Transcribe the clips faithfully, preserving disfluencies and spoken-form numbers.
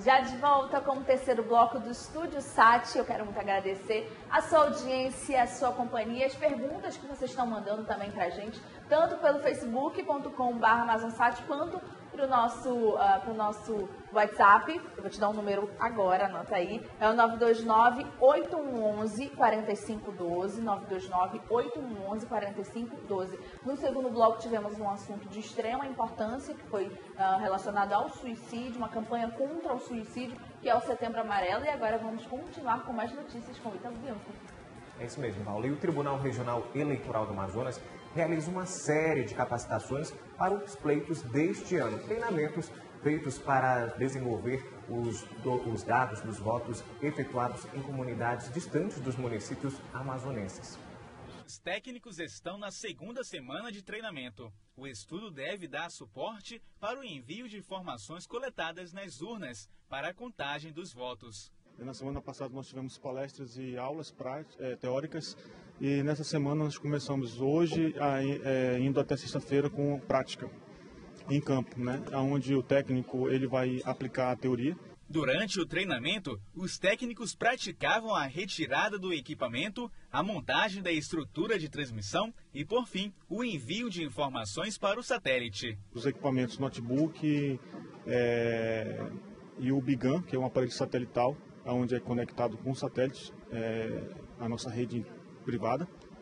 Já de volta com o terceiro bloco do Estúdio Sat. Eu quero muito agradecer a sua audiência, a sua companhia, as perguntas que vocês estão mandando também pra gente, tanto pelo facebook ponto com ponto br amazonsat, quanto pro nosso, uh, pro nosso WhatsApp. Eu vou te dar um número agora, anota aí. É o nove dois nove, oito um um, quatro cinco um dois, nove dois nove, oito um um, quatro cinco um dois. No segundo bloco tivemos um assunto de extrema importância, que foi uh, relacionado ao suicídio, uma campanha contra o suicídio, que é o Setembro Amarelo. E agora vamos continuar com mais notícias com o Ítalo Bianco. É isso mesmo, Paula. E o Tribunal Regional Eleitoral do Amazonas realiza uma série de capacitações para os pleitos deste ano. Treinamentos feitos para desenvolver os, do, os dados dos votos efetuados em comunidades distantes dos municípios amazonenses. Os técnicos estão na segunda semana de treinamento. O estudo deve dar suporte para o envio de informações coletadas nas urnas para a contagem dos votos. Na semana passada nós tivemos palestras e aulas práticas, é, teóricas, e nessa semana nós começamos hoje, a, é, indo até sexta-feira com prática em campo, né, onde o técnico ele vai aplicar a teoria. Durante o treinamento, os técnicos praticavam a retirada do equipamento, a montagem da estrutura de transmissão e, por fim, o envio de informações para o satélite. Os equipamentos notebook é, e o Bigan, que é um aparelho satelital, onde é conectado com satélites, é, a nossa rede privada,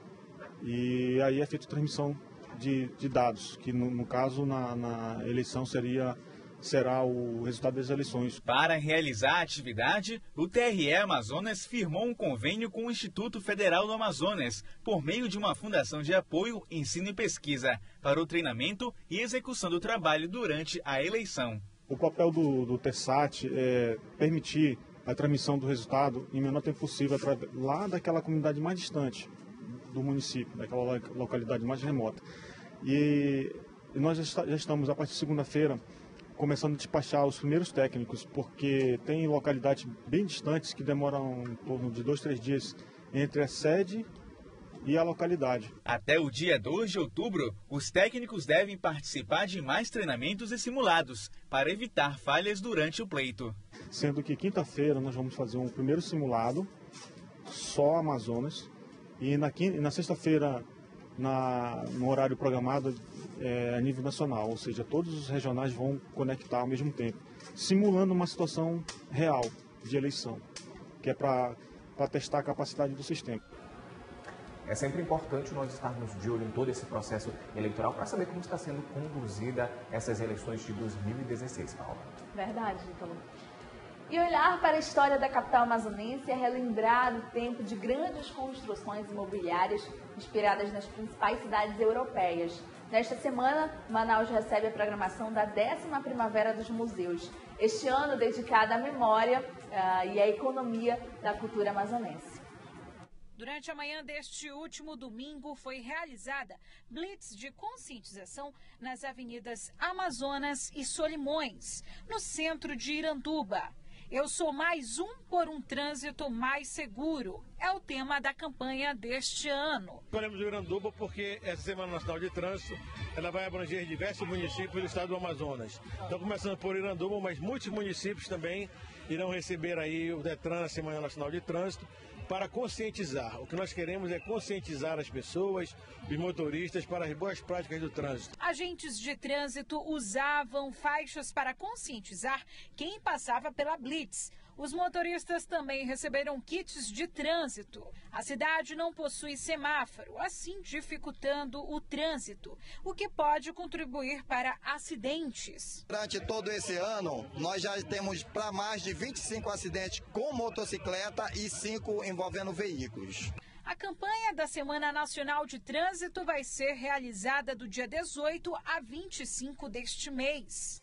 e aí é feita transmissão de, de dados, que no, no caso na, na eleição seria, será o resultado das eleições. Para realizar a atividade, o T R E Amazonas firmou um convênio com o Instituto Federal do Amazonas, por meio de uma fundação de apoio, ensino e pesquisa, para o treinamento e execução do trabalho durante a eleição. O papel do, do TESSAT é permitir a transmissão do resultado em menor tempo possível lá daquela comunidade mais distante do município, daquela localidade mais remota. E, e nós já, já estamos, a partir de segunda-feira, começando a despachar os primeiros técnicos, porque tem localidades bem distantes que demoram em torno de dois, três dias entre a sede e a localidade. Até o dia dois de outubro, os técnicos devem participar de mais treinamentos e simulados para evitar falhas durante o pleito. Sendo que quinta-feira nós vamos fazer um primeiro simulado, só Amazonas, e na, na sexta-feira, no horário programado, é, a nível nacional, ou seja, todos os regionais vão conectar ao mesmo tempo, simulando uma situação real de eleição, que é para testar a capacidade do sistema. É sempre importante nós estarmos de olho em todo esse processo eleitoral para saber como está sendo conduzida essas eleições de dois mil e dezesseis, Paula. Verdade, Ítalo. E olhar para a história da capital amazonense é relembrar o tempo de grandes construções imobiliárias inspiradas nas principais cidades europeias. Nesta semana, Manaus recebe a programação da décima Primavera dos Museus, este ano dedicada à memória uh, e à economia da cultura amazonense. Durante a manhã deste último domingo, foi realizada blitz de conscientização nas avenidas Amazonas e Solimões, no centro de Iranduba. Eu sou mais um por um trânsito mais seguro. É o tema da campanha deste ano. Escolhemos o Iranduba porque essa Semana Nacional de Trânsito ela vai abranger diversos municípios do estado do Amazonas. Então, começando por Iranduba, mas muitos municípios também irão receber aí o Detran, a Semana Nacional de Trânsito, para conscientizar. O que nós queremos é conscientizar as pessoas, os motoristas, para as boas práticas do trânsito. Agentes de trânsito usavam faixas para conscientizar quem passava pela blitz. Os motoristas também receberam kits de trânsito. A cidade não possui semáforo, assim dificultando o trânsito, o que pode contribuir para acidentes. Durante todo esse ano, nós já temos para mais de vinte e cinco acidentes com motocicleta e cinco envolvendo veículos. A campanha da Semana Nacional de Trânsito vai ser realizada do dia dezoito a vinte e cinco deste mês.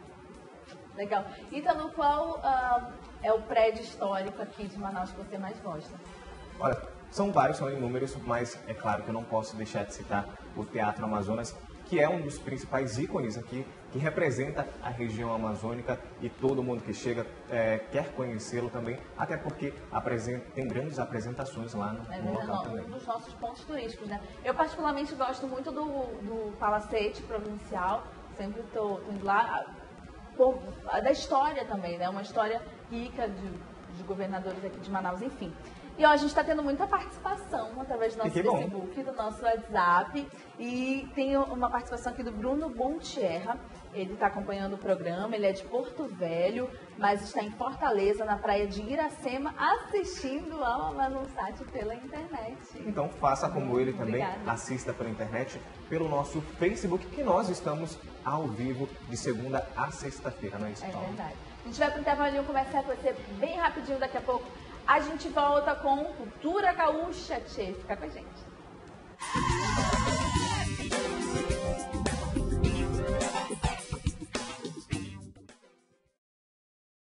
Legal. Ítalo, qual uh, é o prédio histórico aqui de Manaus que você mais gosta? Olha, são vários, são inúmeros, mas é claro que eu não posso deixar de citar o Teatro Amazonas, que é um dos principais ícones aqui, que representa a região amazônica e todo mundo que chega é, quer conhecê-lo também, até porque apresenta, tem grandes apresentações lá no, é no local também. Um dos nossos pontos turísticos, né? Eu particularmente gosto muito do, do Palacete Provincial, sempre estou indo lá. por, da história também, né? Uma história rica de, de governadores aqui de Manaus, enfim. E ó, a gente está tendo muita participação através do nosso Facebook, do nosso WhatsApp. E tem uma participação aqui do Bruno Bontierra. Ele está acompanhando o programa, ele é de Porto Velho, mas está em Fortaleza, na praia de Iracema, assistindo ao Amazonas pela internet. Então faça como ele também, Obrigada. Assista pela internet, pelo nosso Facebook, que nós estamos ao vivo de segunda a sexta-feira, não é isso? É verdade. A gente vai para o intervalo e conversar com você bem rapidinho daqui a pouco. A gente volta com Cultura Gaúcha, Tchê. Fica com a gente.